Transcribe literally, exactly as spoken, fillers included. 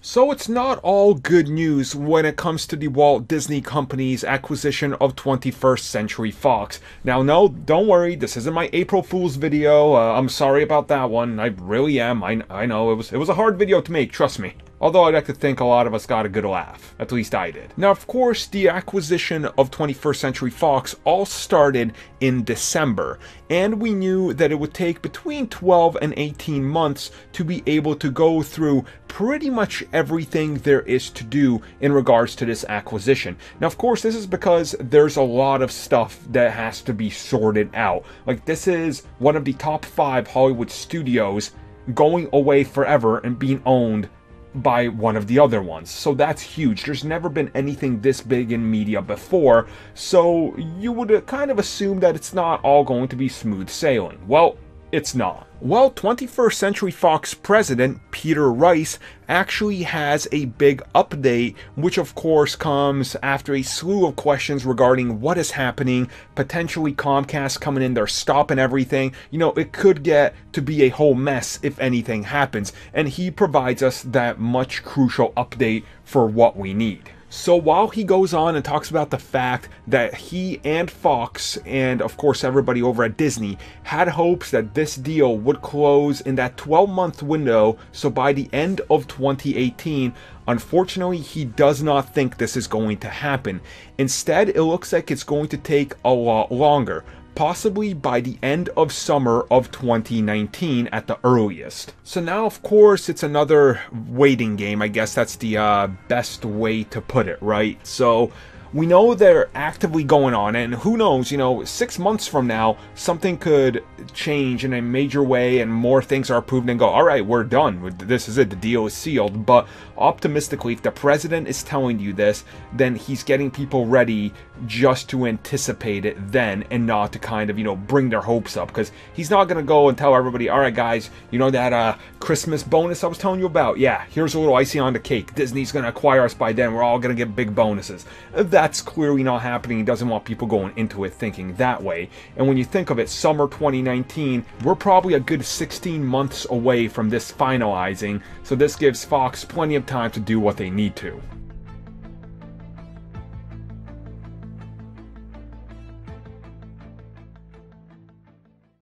So it's not all good news when it comes to the Walt Disney Company's acquisition of twenty-first Century Fox. Now, no, don't worry, this isn't my April Fool's video. Uh, I'm sorry about that one. I really am. I, I know, it was, it was a hard video to make, trust me. Although I'd like to think a lot of us got a good laugh. At least I did. Now, of course, the acquisition of twenty-first Century Fox all started in December, and we knew that it would take between twelve and eighteen months to be able to go through pretty much everything there is to do in regards to this acquisition. Now, of course, this is because there's a lot of stuff that has to be sorted out. Like, this is one of the top five Hollywood studios going away forever and being owned by one of the other ones. So that's huge. There's never been anything this big in media before, so you would kind of assume that it's not all going to be smooth sailing. Well, it's not. Well, twenty-first Century Fox president Peter Rice actually has a big update, which of course comes after a slew of questions regarding what is happening, potentially Comcast coming in there stopping everything. You know, it could get to be a whole mess if anything happens, and he provides us that much crucial update for what we need. So while he goes on and talks about the fact that he and Fox, and of course everybody over at Disney, had hopes that this deal would close in that twelve month window, so by the end of twenty eighteen, unfortunately he does not think this is going to happen. Instead, it looks like it's going to take a lot longer. Possibly by the end of summer of twenty nineteen at the earliest. So now, of course, it's another waiting game. I guess that's the uh, best way to put it, right? So we know they're actively going on, and who knows, you know, six months from now, something could change in a major way and more things are approved and go, all right, we're done. This is it. The deal is sealed. But optimistically, if the president is telling you this, then he's getting people ready just to anticipate it then and not to kind of, you know, bring their hopes up, because he's not going to go and tell everybody, all right, guys, you know that uh, Christmas bonus I was telling you about? Yeah, here's a little icing on the cake. Disney's going to acquire us by then. We're all going to get big bonuses. That's clearly not happening. He doesn't want people going into it thinking that way. And when you think of it, summer twenty nineteen, we're probably a good sixteen months away from this finalizing, so this gives Fox plenty of time to do what they need to.